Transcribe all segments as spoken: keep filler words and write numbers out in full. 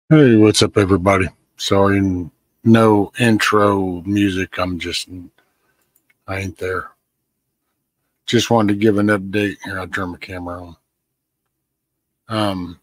Hey, what's up, everybody? Sorry, n- no intro music. I'm just, I ain't there. Just wanted to give an update. Here, I'll turn my camera on. Um,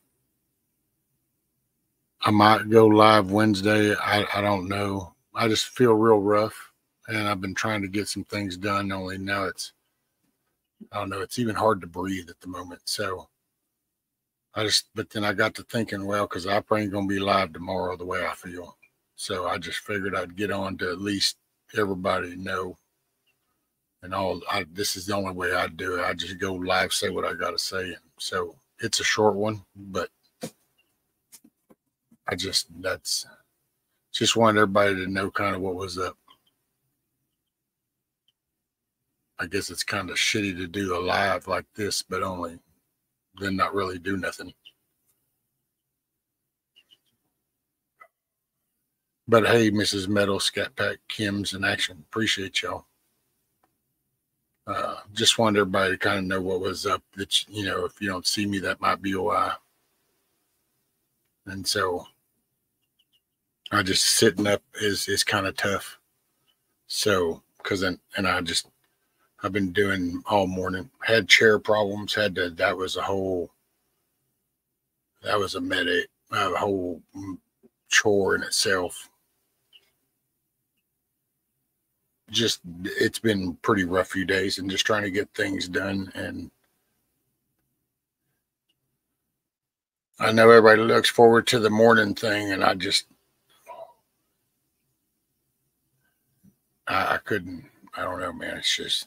I might go live Wednesday. I, I don't know. I just feel real rough, and I've been trying to get some things done. Only now it's, I don't know, it's even hard to breathe at the moment. So I just, but then I got to thinking, well, because I probably ain't gonna be live tomorrow the way I feel. So I just figured I'd get on to at least everybody know and all. I, this is the only way I do it. I just go live, say what I got to say. And so it's a short one, but I just, that's just wanted everybody to know kind of what was up. I guess it's kind of shitty to do a live like this, but only then not really do nothing. But hey, Missus Metal, Scat Pack, Kim's in action. Appreciate y'all. Uh, just wanted everybody to kind of know what was up. That, you know, if you don't see me, that might be why. And so I just sitting up is is kind of tough. So because then and I just I've been doing all morning. Had chair problems. Had to. That was a whole. That was a medic. A whole chore in itself. Just it's been pretty rough few days, and just trying to get things done. And I know everybody looks forward to the morning thing, and I just I, I couldn't. I don't know, man. It's just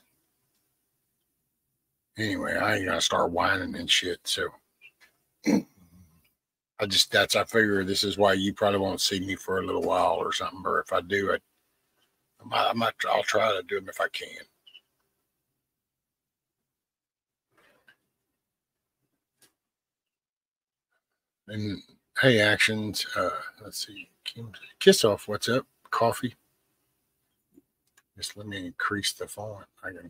anyway. I ain't gonna start whining and shit. So I just that's I figure this is why you probably won't see me for a little while or something. Or if I do, I I might, I might I'll try to do them if I can. And hey, actions. Uh, let's see. Kiss off. What's up? Coffee. Just let me increase the font. I can.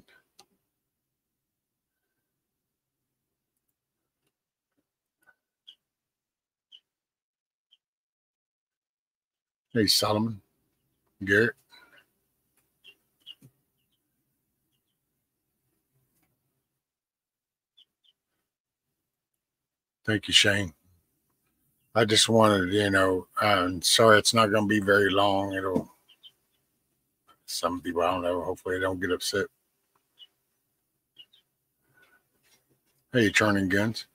Hey, Solomon. Garrett. Thank you, Shane. I just wanted, you know, I'm sorry it's not going to be very long. It'll, some people, I don't know, hopefully they don't get upset. Hey, turning guns.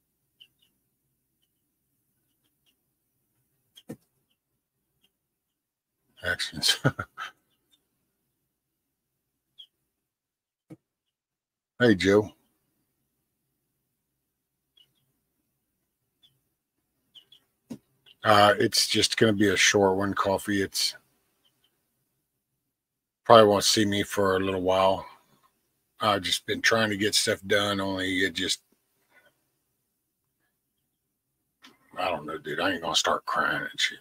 Actions. Hey, Joe. Uh, it's just going to be a short one, coffee. It's probably won't see me for a little while. I've just been trying to get stuff done, only it just, I don't know, dude. I ain't going to start crying and shit.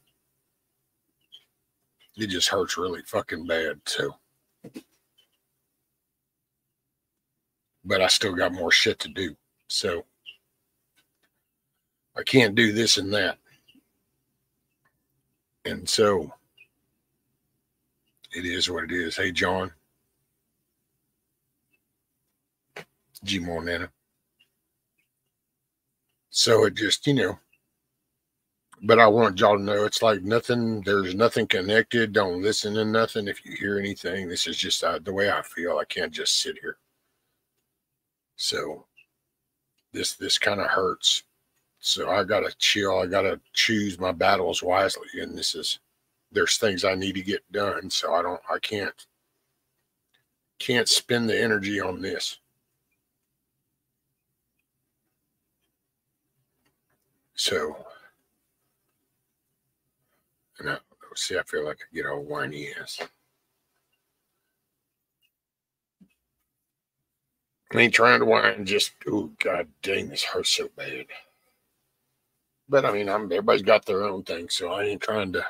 It just hurts really fucking bad. So, but I still got more shit to do. So I can't do this and that. And so it is what it is. Hey, John. G more Nana. So it just, you know, but I want y'all to know it's like nothing, there's nothing connected. Don't listen to nothing. If you hear anything, this is just uh, the way I feel. I can't just sit here. So this, this kind of hurts. So I got to chill. I got to choose my battles wisely. And this is, there's things I need to get done. So I don't, I can't, can't spend the energy on this. So, and I, see, I feel like I get all whiny ass. I ain't trying to whine, just, oh, God dang, this hurts so bad. But I mean, I'm everybody's got their own thing, so I ain't trying to,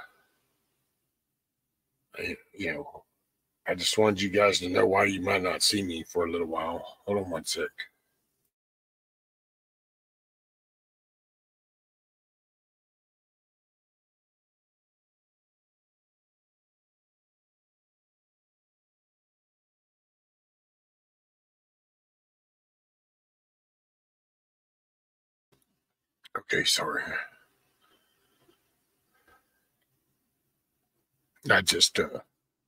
I, you know, I just wanted you guys to know why you might not see me for a little while. Hold on one sec. Okay, sorry. I just, uh,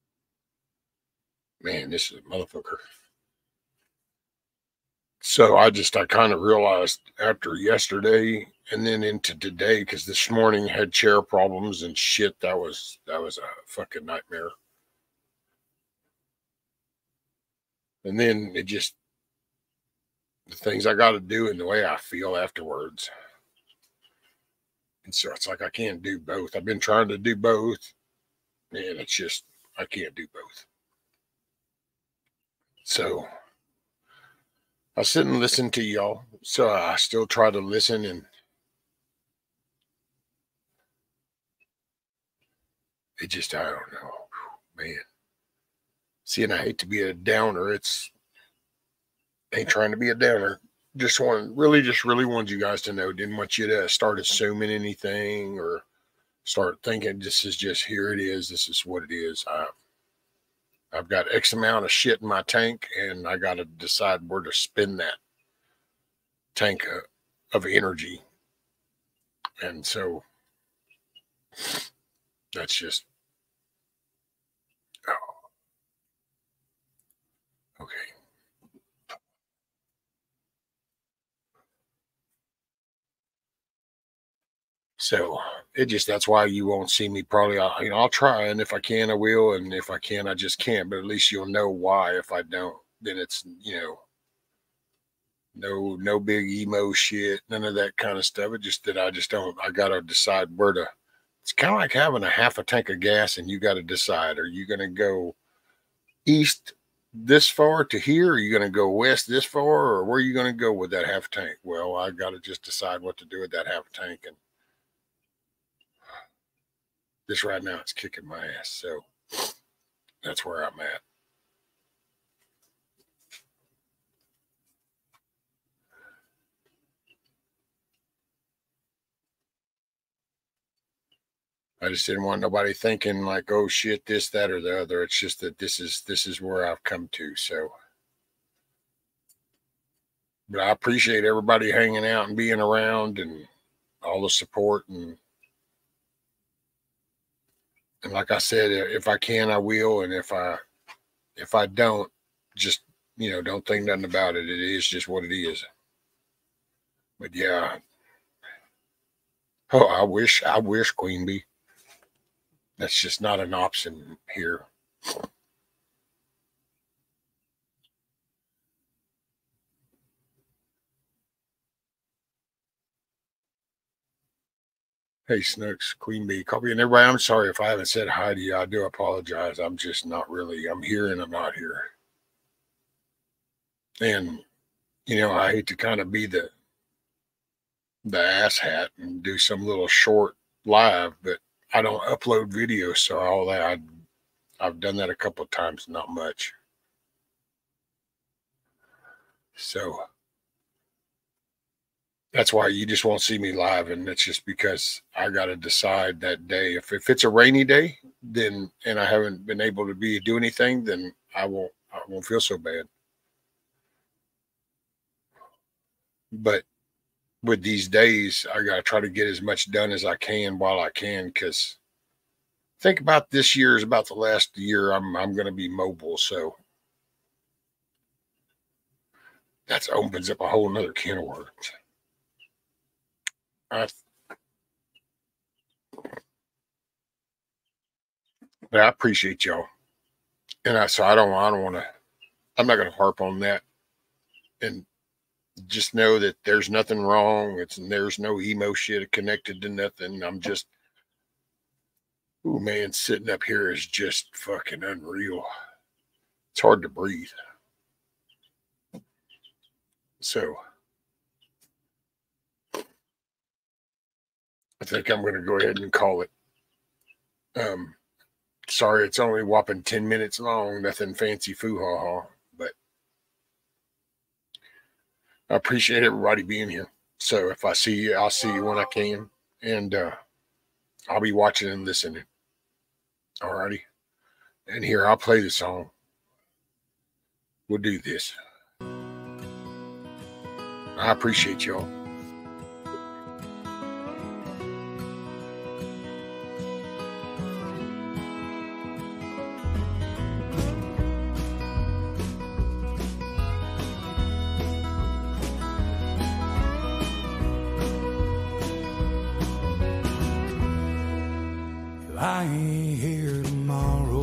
man, this is a motherfucker. So I just, I kind of realized after yesterday and then into today, because this morning had chair problems and shit. That was, that was a fucking nightmare. And then it just, the things I got to do and the way I feel afterwards. And so it's like I can't do both. I've been trying to do both, and it's just I can't do both. So I sit and listen to y'all. So I still try to listen, and it just I don't know, man. See, and I hate to be a downer. It's ain't trying to be a downer. Just want really, just really wanted you guys to know. Didn't want you to start assuming anything or start thinking this is just here it is. This is what it is. I I've got X amount of shit in my tank, and I got to decide where to spend that tank of, of energy. And so that's just, oh, okay. So it just, that's why you won't see me probably. I'll, you know, I'll try. And if I can, I will. And if I can, I just can't. But at least you'll know why. If I don't, then it's, you know, no, no big emo shit, none of that kind of stuff. It just that I just don't, I got to decide where to. It's kind of like having a half a tank of gas and you got to decide, are you going to go east this far to here? Or are you going to go west this far? Or where are you going to go with that half tank? Well, I got to just decide what to do with that half tank. And this right now, it's kicking my ass. So that's where I'm at. I just didn't want nobody thinking like, oh shit, this, that, or the other. It's just that this is this is where I've come to. So, but I appreciate everybody hanging out and being around and all the support and and like I said, if I can, I will, and if I if I don't, just you know, don't think nothing about it. It is just what it is. But yeah, oh, I wish I wish Queen Bee. That's just not an option here. Hey, Snooks, Queen Bee, Coffee, and everybody. I'm sorry if I haven't said hi to you. I do apologize. I'm just not really. I'm here and I'm not here. And you know, I hate to kind of be the the ass hat and do some little short live, but I don't upload videos, so all that I, I've done that a couple of times, not much. So that's why you just won't see me live, and it's just because I got to decide that day. If if it's a rainy day, then and I haven't been able to be do anything, then I won't I won't feel so bad. But with these days, I got to try to get as much done as I can while I can, because think about this year is about the last year I'm I'm going to be mobile, so that opens up a whole nother can of worms. I, I appreciate y'all, and I so I don't I don't want to. I'm not going to harp on that, and just know that there's nothing wrong. It's there's no emo shit connected to nothing. I'm just, oh man, sitting up here is just fucking unreal. It's hard to breathe. So I think I'm going to go ahead and call it. Um, sorry, it's only whopping ten minutes long. Nothing fancy, foo ha ha. But I appreciate everybody being here. So if I see you, I'll see you when I can, and uh, I'll be watching and listening. Alrighty, and here I'll play the song. We'll do this. I appreciate y'all. I ain't here tomorrow.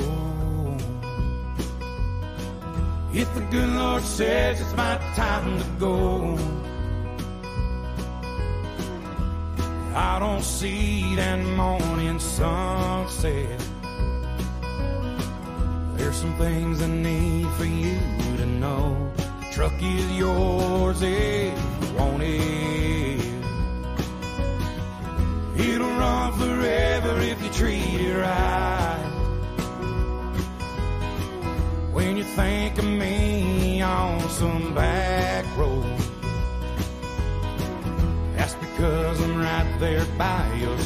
If the good Lord says it's my time to go, I don't see that morning sunset. There's some things I need for you to know. The truck is yours if you want it. It'll run forever if you treat it right. When you think of me on some back road, that's because I'm right there by your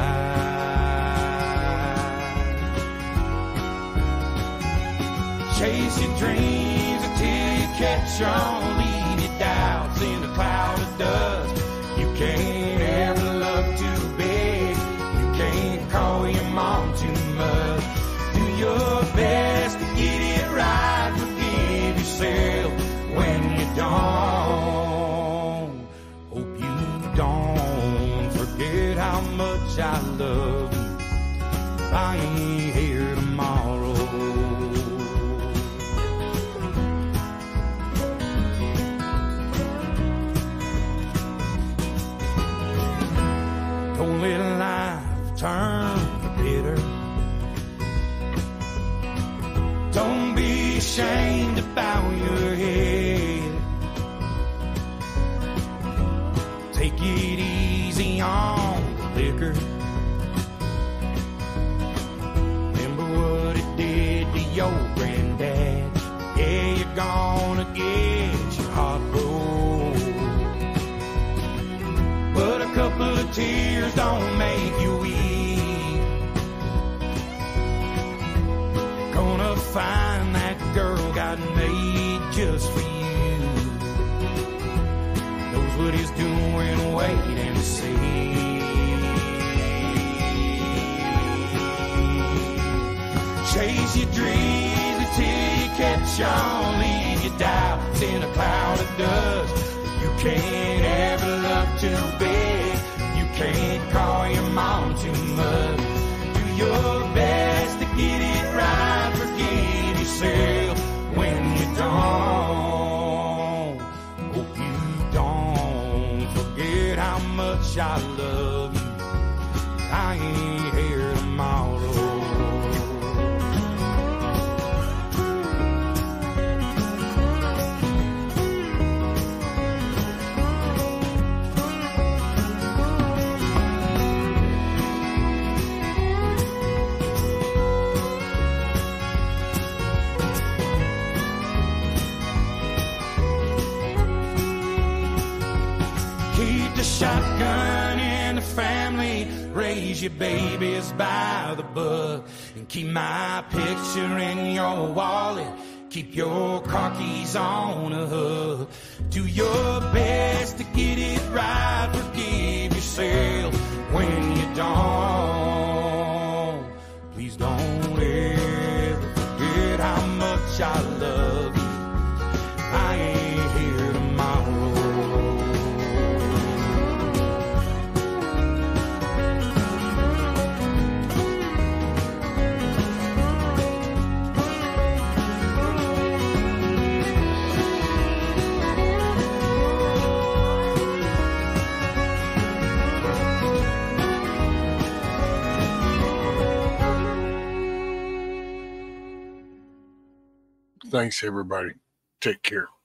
side. Chase your dreams until you catch on. Leave your doubts in a cloud of dust. You can't ever love too big. You can't call your mom too much. Do your best to get it right. Forgive yourself when you don't. Hope you don't forget how much I love you. I ain't here tomorrow. Don't let life turn bitter. Don't be ashamed to bow your head. Take it easy on the liquor. Remember what it did to your granddad. Yeah, you're gonna get your heart broke, but a couple of tears don't make you weep. Gonna find that girl God made just for you. Knows what he's doing, wait and see. Chase your dreams until you catch on. Leave your doubts in a cloud of dust. You can't ever love too big. You can't call your mom too much. Do your best to get it right. Forgive yourself when you don't. Hope you don't forget how much I love you. I ain't here tomorrow. Shotgun in the family, raise your babies by the book, and keep my picture in your wallet, keep your car keys on a hook. Do your best to get it right. Forgive yourself when you don't. Please don't ever forget how much I love you. I ain't here tomorrow. Thanks, everybody. Take care.